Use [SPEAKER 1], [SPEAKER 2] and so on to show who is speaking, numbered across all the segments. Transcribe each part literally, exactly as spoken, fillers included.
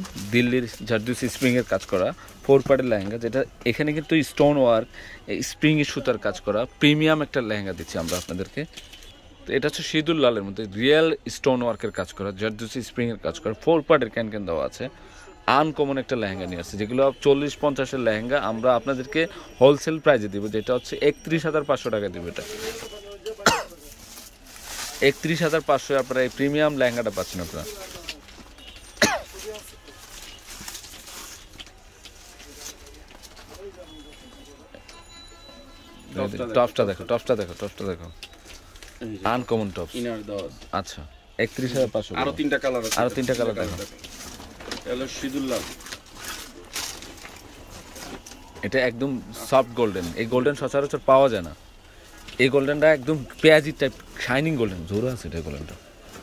[SPEAKER 1] দিল্লির জারদুসি স্প্রিংয়ের কাজ করা ফোর পার্টের লেহেঙ্গা, যেটা এখানে কিন্তু স্টোন ওয়ার্ক স্প্রিংয়ের সুতার কাজ করা প্রিমিয়াম একটা লেহেঙ্গা দিচ্ছি আমরা আপনাদেরকে। তো এটা হচ্ছে সিঁদুর লালের মধ্যে রিয়েল স্টোন ওয়ার্কের কাজ করা জারদুসি স্প্রিংয়ের কাজ করা ফোর পার্টের ক্যান ক্যান দেওয়া আছে। আনকমন একটা লেহেঙ্গা নিয়ে আসছে, যেগুলো চল্লিশ পঞ্চাশের লেহেঙ্গা আমরা আপনাদেরকে হোলসেল প্রাইজে দিব, যেটা হচ্ছে একত্রিশ হাজার পাঁচশো টাকা দিব। এটা একত্রিশ হাজার পাঁচশো আপনারা এই প্রিমিয়াম লেহেঙ্গাটা পাচ্ছেন আপনারা। টপসটা দেখো, টপসটা দেখো, টপসটা দেখো, আনকমন টপস। আচ্ছা, একত্রিশ হাজার পাঁচশো।
[SPEAKER 2] আরো তিনটা কালার আছে,
[SPEAKER 1] আরো তিনটা কালার দেখো।
[SPEAKER 2] হলো সিঁদুর লাল,
[SPEAKER 1] এটা একদম সফট গোল্ডেন। এই গোল্ডেন সচরাচর পাওয়া যায় না। এই গোল্ডেনটা একদম পেঁয়াজি টাইপ শাইনিং গোল্ডেন, জোর আছে এটা গোল্ডেনটা।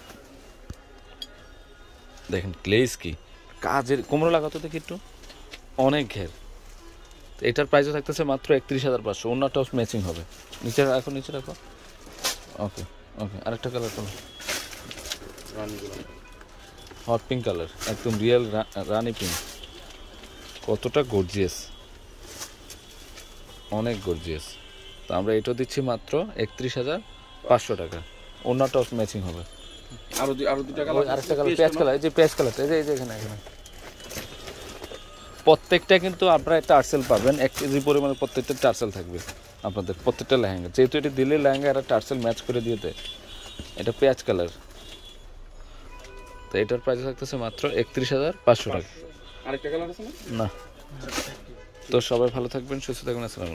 [SPEAKER 1] দেখেন গ্লেজ কি কাজের, কোমরে লাগাতো দেখি একটু, অনেক ঘের। এটার প্রাইসও থাকতেছে মাত্র একত্রিশ হাজার পাঁচশো। অন্যটাও ম্যাচিং হবে। নিচে রাখো, নিচে রাখো। ওকে ওকে, আরেকটা colour colour hot pink colour, একদম রিয়েল রানি পিঙ্ক। কতটা গর্জিয়াস, অনেক গর্জিয়াস। তো আমরা এটা দিচ্ছি মাত্র একত্রিশ হাজার পাঁচশো টাকা। অন্যটাও ম্যাচিং হবে।
[SPEAKER 2] আরো আরো দুটা কালার,
[SPEAKER 1] আরেকটা কালার পেঁয়াজ কালার, এই যে পেঁয়াজ কালারটা, এই যে এই যে এখানে এখানে প্রত্যেকটা কিন্তু আপনারা একটা টার্সেল পাবেন, এক কেজি পরিমাণে প্রত্যেকটা টার্সেল থাকবে আপনাদের প্রত্যেকটা লেহেঙ্গা। যেহেতু এটি দিলে লেহেঙ্গা একটা টার্সেল ম্যাচ করে দিয়ে দেয়। এটা পেঁয়াজ কালার, তো এটার প্রাইস থাকতেছে মাত্র একত্রিশ হাজার পাঁচশো টাকা।
[SPEAKER 2] আরেকটা কালার আছে না?
[SPEAKER 1] না। তো সবাই ভালো থাকবেন, সুস্থ থাকবেন। আসসালাম।